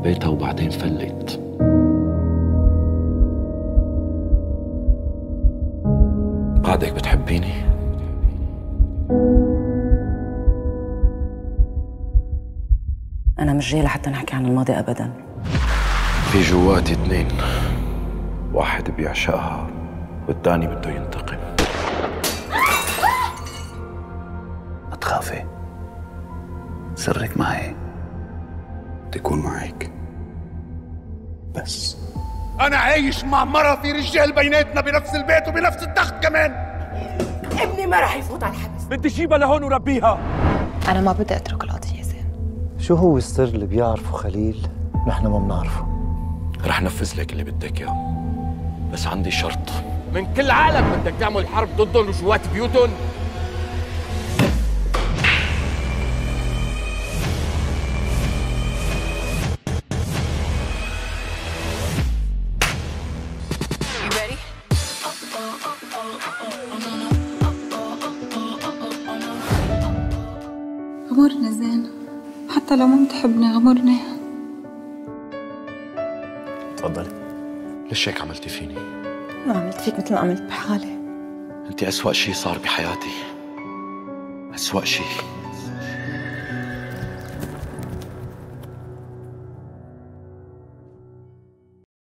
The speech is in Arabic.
حبيتها وبعدين فلت. بعدك بتحبيني؟ أنا مش جاي لحتى نحكي عن الماضي أبداً. في جواتي اثنين، واحد بيعشقها والتاني بده ينتقم. ما تخافي، سرك معي، بدي أكون معك بس. أنا عايش مع مرة في رجال بيناتنا بنفس البيت وبنفس التخت كمان. ابني ما رح يفوت على الحبس. بدي جيبها لهون وربيها. أنا ما بدي أترك القضية زين. شو هو السر اللي بيعرفه خليل نحن ما بنعرفه؟ رح نفذ لك اللي بدك اياه، بس عندي شرط. من كل عالم بدك تعمل حرب ضدهم وجوات بيوتهم؟ غمرني زين، حتى لو ما بتحبني غمرني. تفضلي. ليش هيك عملتي فيني؟ ما عملت فيك مثل ما عملت بحالي. انت أسوأ شي صار بحياتي، أسوأ شي.